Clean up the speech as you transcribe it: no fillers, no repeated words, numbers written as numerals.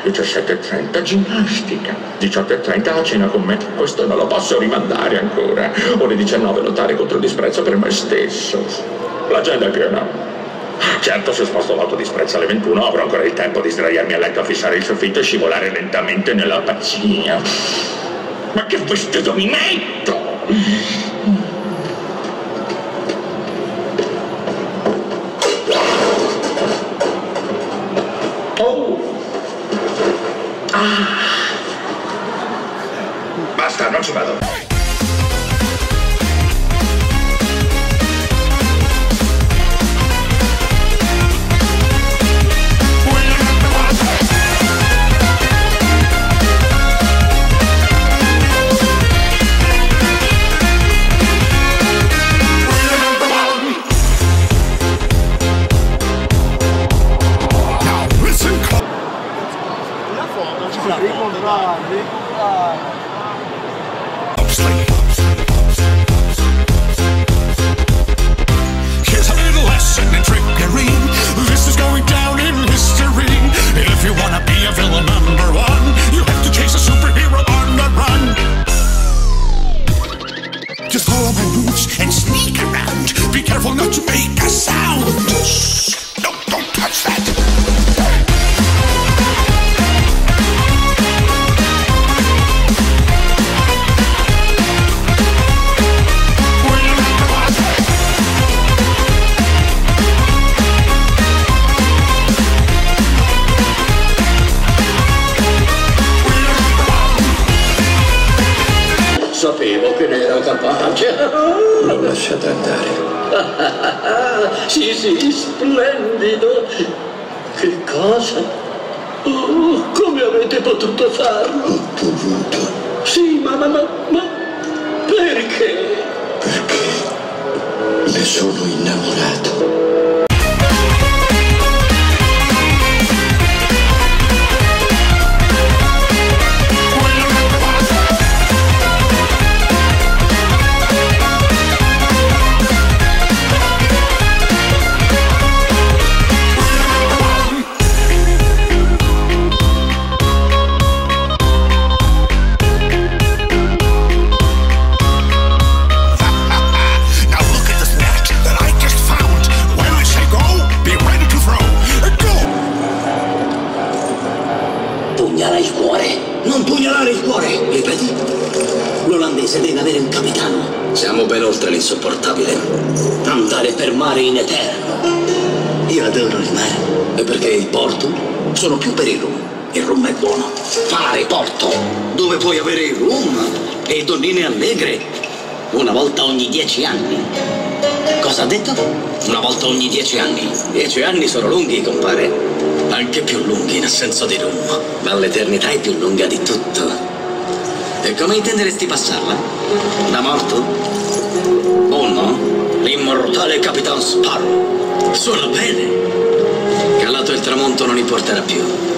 17:30 ginnastica, 18:30 a cena con me. Questo non lo posso rimandare ancora. Ore 19 lottare contro il disprezzo per me stesso. L'agenda è piena. Certo, se sposto l'autodisprezzo alle 21 avrò ancora il tempo di sdraiarmi a letto a fissare il soffitto e scivolare lentamente nella pazzia. Ma che vestito mi metto? Oh! Ah! Basta, non ci vado. Here's a little lesson in trickery. This is going down in history. If you wanna be a villain #1, you have to chase a superhero on the run. Just follow my moves and sneak around. Be careful not to make a sound. Shh. No, don't touch that. Sapevo che ne era capace. L'ho lasciata andare. Sì, splendido. Che cosa? Oh, come avete potuto farlo? Ho potuto. Sì, ma perché? Perché ne sono innamorato. Pugnala il cuore. Non pugnalare il cuore. Ripeti. L'olandese deve avere un capitano. Siamo ben oltre l'insopportabile. Andare per mare in eterno. Io adoro il mare. E perché il porto? Sono più per il rum. Il rum è buono. Fare porto, dove puoi avere il rum e donnine allegre. Una volta ogni 10 anni. Cosa ha detto? Una volta ogni 10 anni. 10 anni sono lunghi, compare. Anche più lunghi nel senso di rum. Ma l'eternità è più lunga di tutto. E come intenderesti passarla? Da morto? O no? L'immortale Capitan Sparrow. Suona bene. Calato il tramonto non importerà più.